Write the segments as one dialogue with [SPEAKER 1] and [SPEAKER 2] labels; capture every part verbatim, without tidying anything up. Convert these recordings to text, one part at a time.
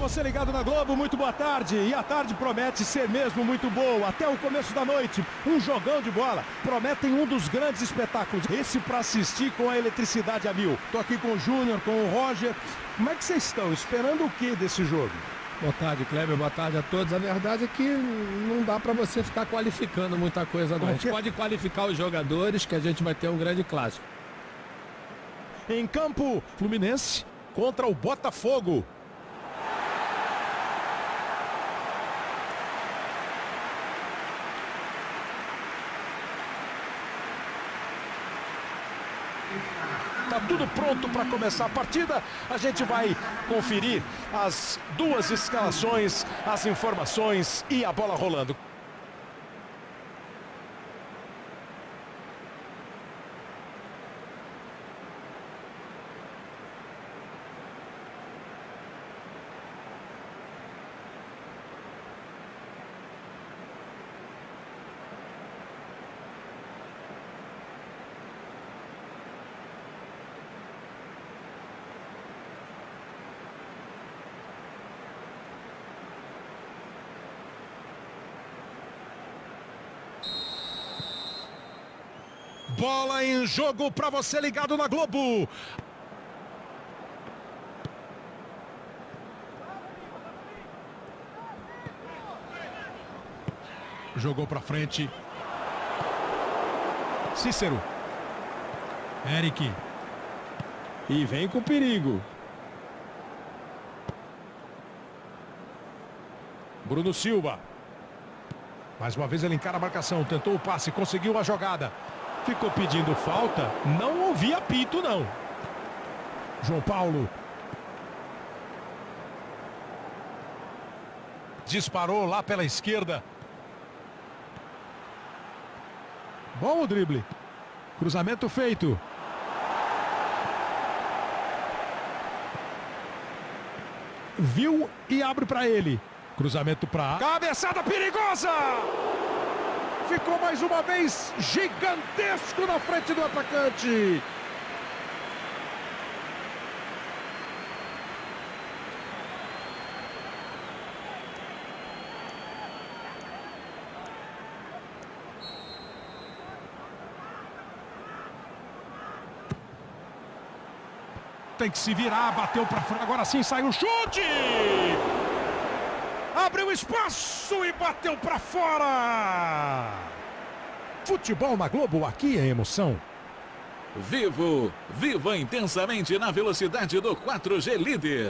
[SPEAKER 1] você ligado na Globo, muito boa tarde. E a tarde promete ser mesmo muito boa. Até o começo da noite, um jogão de bola. Prometem um dos grandes espetáculos. Esse para assistir com a eletricidade a mil. Tô aqui com o Júnior, com o Roger. Como é que vocês estão? Esperando o que desse jogo?
[SPEAKER 2] Boa tarde, Kleber. Boa tarde a todos. A verdade é que não dá para você ficar qualificando muita coisa, não. A gente pode qualificar os jogadores, que a gente vai ter um grande clássico.
[SPEAKER 1] Em campo, Fluminense contra o Botafogo. Tá tudo pronto para começar a partida. A gente vai conferir as duas escalações, as informações e a bola rolando. Bola em jogo para você ligado na Globo. Jogou para frente. Cícero. Eric. E vem com perigo. Bruno Silva. Mais uma vez ele encara a marcação. Tentou o passe, conseguiu a jogada. Ficou pedindo falta, não ouvi apito não. João Paulo. Disparou lá pela esquerda. Bom o drible. Cruzamento feito. Viu e abre para ele. Cruzamento para... Cabeçada perigosa! Ficou mais uma vez gigantesco na frente do atacante. Tem que se virar, bateu para frente. Agora sim saiu o chute. Abriu espaço e bateu para fora. Futebol na Globo, aqui é emoção.
[SPEAKER 3] Vivo, viva intensamente na velocidade do quatro G líder.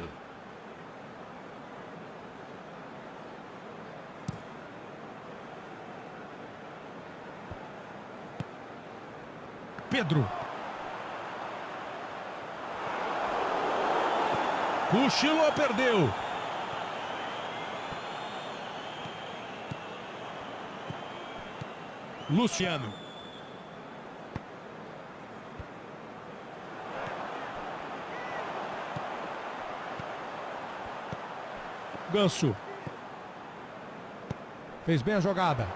[SPEAKER 1] Pedro. Cochilou, perdeu. Luciano. Ganso. Fez bem a jogada.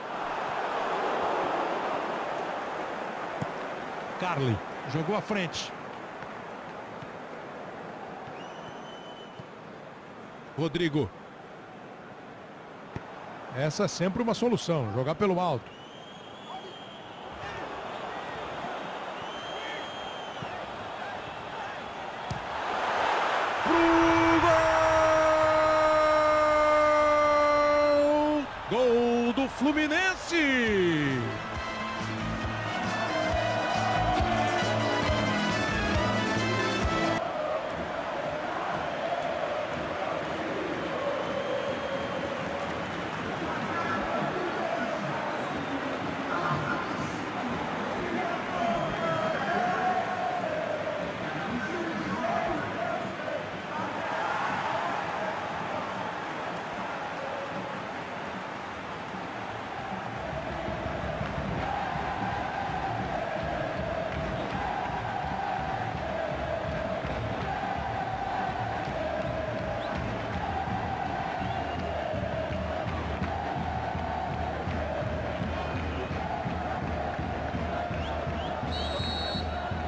[SPEAKER 1] Carly. Jogou à frente. Rodrigo. Essa é sempre uma solução, jogar pelo alto. Gol do Fluminense!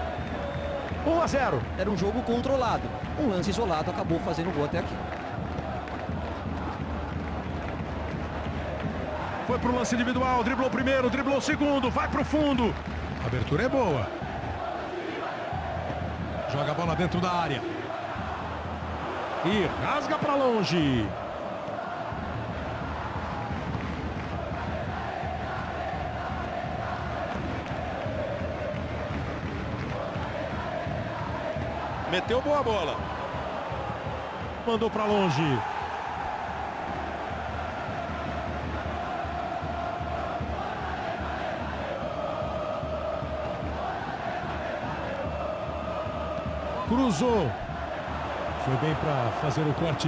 [SPEAKER 1] um a zero.
[SPEAKER 4] Era um jogo controlado. Um lance isolado acabou fazendo o gol até aqui.
[SPEAKER 1] Foi pro lance individual, driblou o primeiro, driblou o segundo, vai pro fundo. A abertura é boa. Joga a bola dentro da área. E rasga para longe. Meteu boa bola. Mandou para longe. Cruzou. Foi bem para fazer o corte.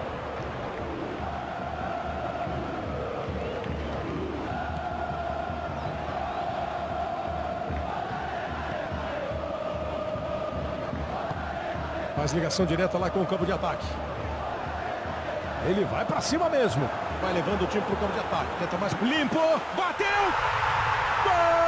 [SPEAKER 1] Faz ligação direta lá com o campo de ataque. Ele vai para cima mesmo. Vai levando o time para o campo de ataque. Tenta mais. Limpou. Bateu. Gol!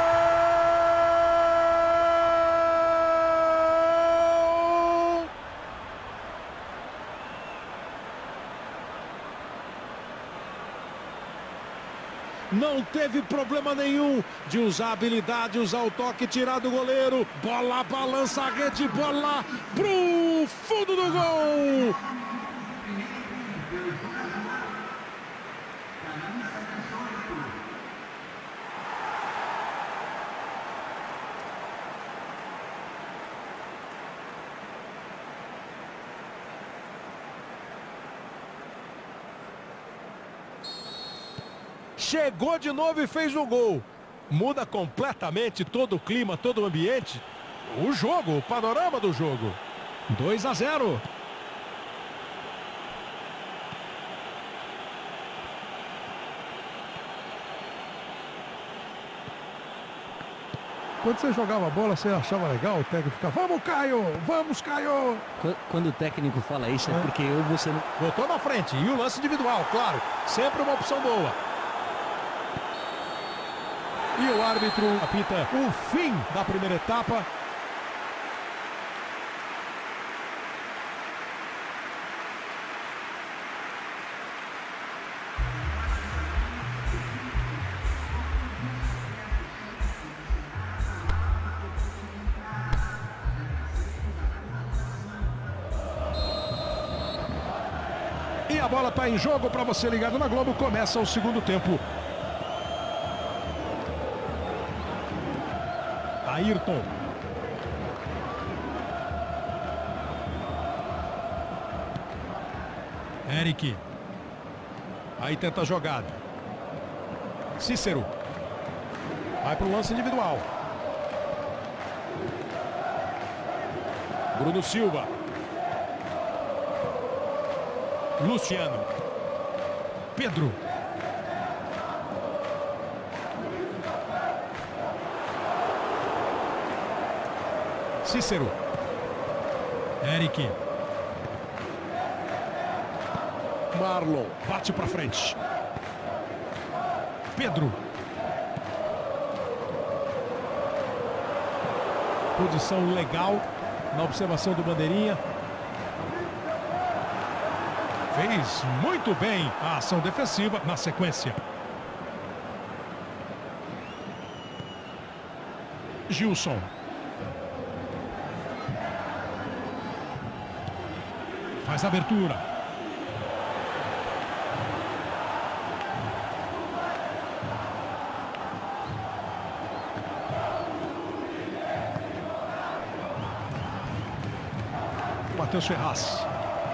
[SPEAKER 1] Não teve problema nenhum de usar a habilidade, usar o toque, tirar do goleiro. Bola, balança a rede, bola pro fundo do gol. Chegou de novo e fez o gol. Muda completamente todo o clima, todo o ambiente. O jogo, o panorama do jogo. dois a zero. Quando você jogava a bola, você achava legal, o técnico ficava, vamos, Caio, vamos, Caio.
[SPEAKER 4] Quando o técnico fala isso, é, é porque eu você não...
[SPEAKER 1] Botou na frente, e o lance individual, claro, sempre uma opção boa. E o árbitro apita o fim da primeira etapa. E a bola está em jogo para você ligado na Globo. Começa o segundo tempo. Ayrton. Eric. Aí tenta a jogada. Cícero. Vai para o lance individual. Bruno Silva. Luciano. Pedro. Cícero. Eric. Marlon. Bate para frente. Pedro. Posição legal na observação do bandeirinha. Fez muito bem a ação defensiva na sequência. Gilson. Faz a abertura. Matheus Ferraz.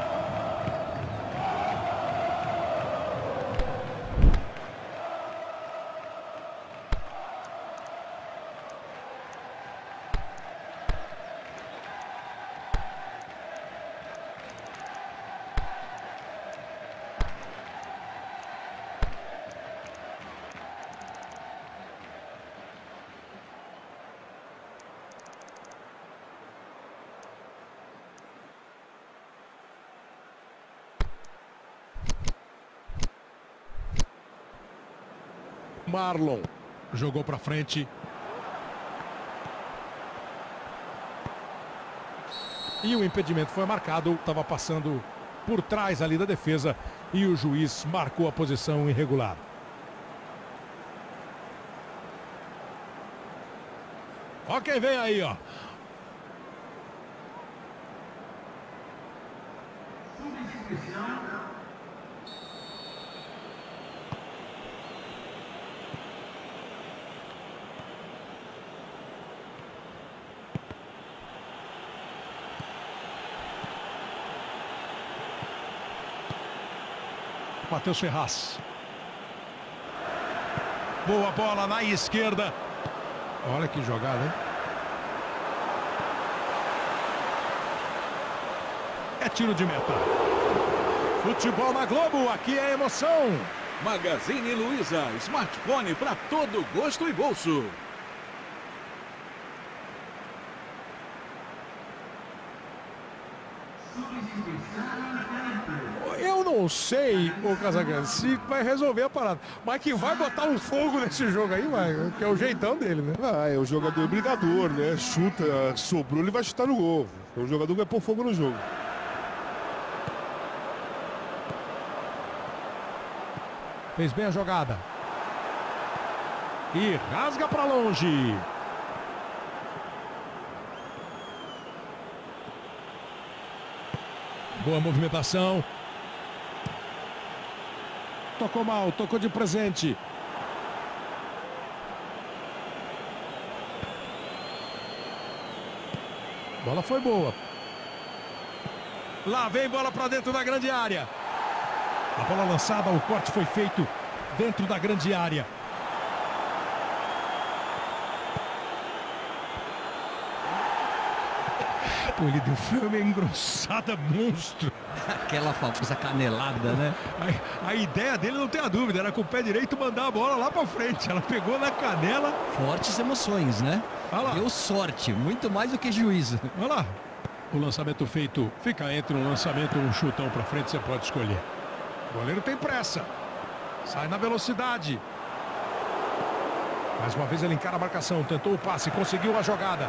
[SPEAKER 1] Marlon jogou para frente. E o impedimento foi marcado. Estava passando por trás ali da defesa. E o juiz marcou a posição irregular. Ó quem vem aí, ó. Matheus Ferraz. Boa bola na esquerda. Olha que jogada, hein? É tiro de meta. Futebol na Globo, aqui é emoção.
[SPEAKER 3] Magazine Luiza, smartphone para todo gosto e bolso.
[SPEAKER 1] Eu não sei, ô Casagrande, se vai resolver a parada. Mas que vai botar um fogo nesse jogo aí, vai, que é o jeitão dele, né?
[SPEAKER 5] Ah, é o jogador brigador, né? Chuta, sobrou, ele vai chutar no gol. É um jogador que vai pôr fogo no jogo.
[SPEAKER 1] Fez bem a jogada. E rasga para longe. Boa movimentação. Tocou mal, tocou de presente. Bola foi boa. Lá vem bola para dentro da grande área. A bola lançada, o corte foi feito dentro da grande área. Pô, ele deu foi uma engrossada monstro.
[SPEAKER 4] Aquela famosa canelada, né?
[SPEAKER 1] A, a ideia dele, não tem a dúvida, era com o pé direito mandar a bola lá pra frente. Ela pegou na canela.
[SPEAKER 4] Fortes emoções, né?
[SPEAKER 1] Olha lá.
[SPEAKER 4] Deu sorte, muito mais do que juízo.
[SPEAKER 1] Olha lá. O lançamento feito fica entre um lançamento e um chutão pra frente, você pode escolher. O goleiro tem pressa. Sai na velocidade. Mais uma vez ele encara a marcação, tentou o passe, conseguiu a jogada.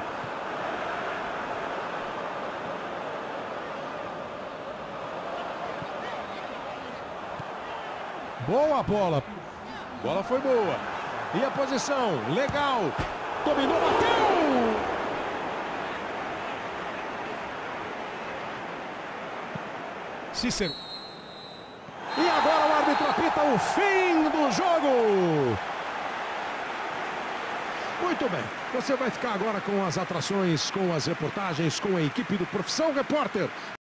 [SPEAKER 1] Boa bola. Bola foi boa. E a posição, legal. Dominou, bateu. Cícero. E agora o árbitro apita o fim do jogo. Muito bem. Você vai ficar agora com as atrações, com as reportagens, com a equipe do Profissão Repórter.